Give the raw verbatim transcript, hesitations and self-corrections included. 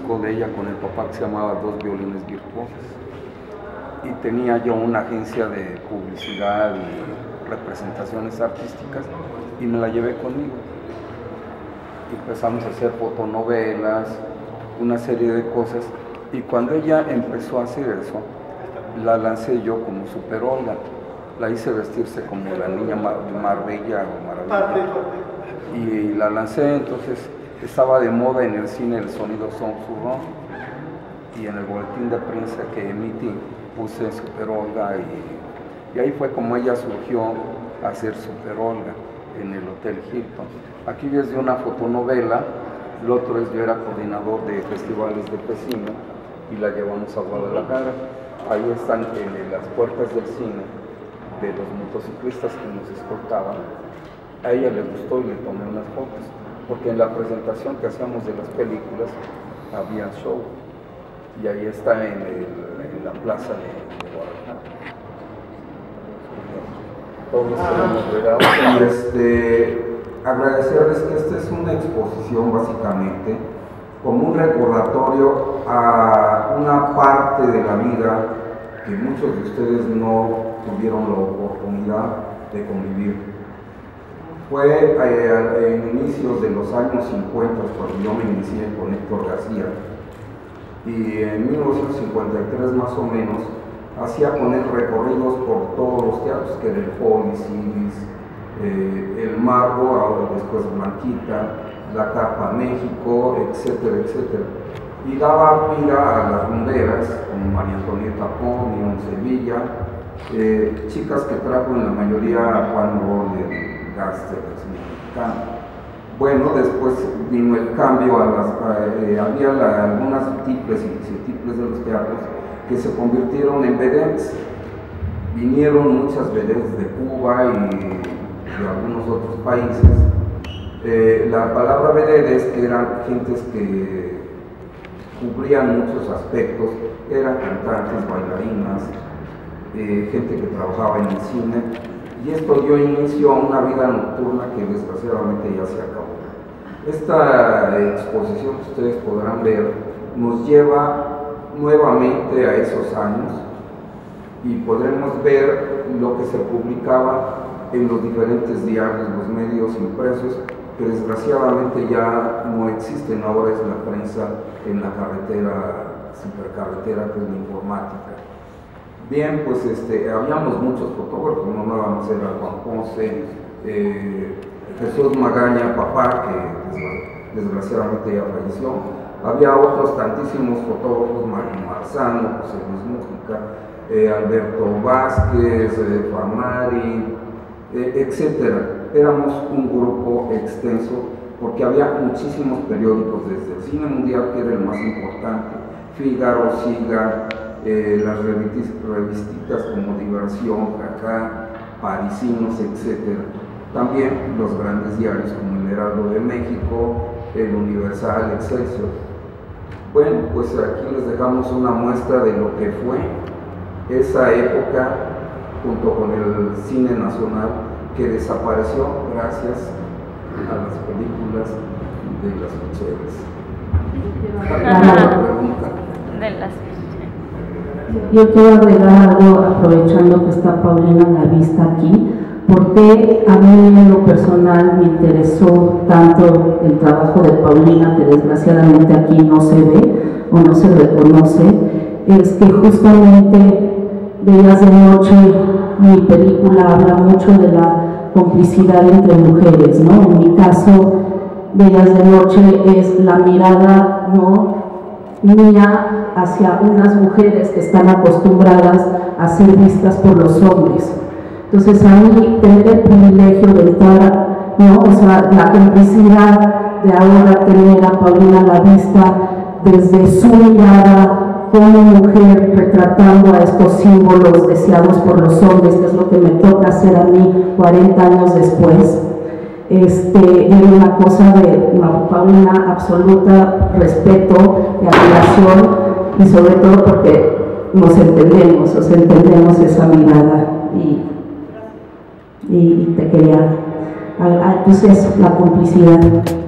disco de ella con el papá que se llamaba Dos Violines Virtuosos. Y tenía yo una agencia de publicidad y representaciones artísticas y me la llevé conmigo. Y empezamos a hacer fotonovelas, una serie de cosas. Y cuando ella empezó a hacer eso, la lancé yo como Super Olga. La hice vestirse como la niña Mar Marbella o Maravilla. Y la lancé, entonces estaba de moda en el cine el sonido son zurrón. Y en el boletín de prensa que emití puse Super Olga y, y ahí fue como ella surgió a hacer Super Olga en el Hotel Hilton. Aquí es de una fotonovela, el otro es yo era coordinador de festivales de Pesino y la llevamos a Guadalajara. Ahí están en las puertas del cine de los motociclistas que nos escoltaban. A ella le gustó y le tomé unas fotos, porque en la presentación que hacíamos de las películas había show, y ahí está en, el, en la plaza de, de Guadalajara. Todos queremos ver algo. Y este, agradecerles que esta es una exposición básicamente como un recordatorio a una parte de la vida que muchos de ustedes no tuvieron la oportunidad de convivir. Fue eh, en inicios de los años cincuenta cuando yo me inicié con Héctor García, y en mil novecientos cincuenta y tres más o menos hacía con él recorridos por todos los teatros, que era el Polis, Ibis, eh, el Margo, ahora después Blanquita, la Capa México, etcétera, etcétera. Y daba vida a las rumberas, como María Antonieta Pon, León Sevilla, eh, chicas que trajo en la mayoría a Juan Roller, Gaster, mexicano. Bueno, después vino el cambio, a las, a, eh, había la, algunas tiples y tiples de los teatros que se convirtieron en vedettes. Vinieron muchas vedettes de Cuba y de algunos otros países. Eh, la palabra vedettes, que eran gentes que cubrían muchos aspectos, eran cantantes, bailarinas, eh, gente que trabajaba en el cine, y esto dio inicio a una vida nocturna que desgraciadamente ya se acabó. Esta exposición que ustedes podrán ver nos lleva nuevamente a esos años y podremos ver lo que se publicaba en los diferentes diarios, los medios impresos, que desgraciadamente ya no existen. Ahora es la prensa en la carretera, supercarretera, que es la informática. Bien, pues este, habíamos muchos fotógrafos, no nada más era Juan Ponce, eh, Jesús Magaña, papá, que desgraciadamente ya falleció. Había otros tantísimos fotógrafos, Mario Marzano, José Luis Mújica, eh, Alberto Vázquez, eh, Famari, eh, etcétera. Éramos un grupo extenso porque había muchísimos periódicos, desde el Cine Mundial, que era el más importante, Fígaro, Siga, eh, las revistitas como Diversión, Jacá, Parisinos, etcétera. También los grandes diarios como el Heraldo de México, el Universal, Excelsior. Bueno, pues aquí les dejamos una muestra de lo que fue esa época junto con el cine nacional, que desapareció gracias a las películas de las Micheles. De las Yo quiero agregar algo, aprovechando que está Paulina a la vista aquí, porque a mí en lo personal me interesó tanto el trabajo de Paulina, que desgraciadamente aquí no se ve o no se reconoce, es que justamente Bellas de Noche, mi película, habla mucho de la complicidad entre mujeres, ¿no? En mi caso, Bellas de Noche es la mirada, ¿no?, mía hacia unas mujeres que están acostumbradas a ser vistas por los hombres. Entonces, a mí tener el privilegio de entrar, ¿no?, o sea, la complicidad de ahora tener a Paulina a la vista desde su mirada como mujer, retratando a estos símbolos deseados por los hombres, que es lo que me toca hacer a mí cuarenta años después. Este, es una cosa de Paulina, absoluta respeto y admiración, y sobre todo porque nos entendemos, o sea, entendemos esa mirada, y, y te quería, pues eso, la complicidad.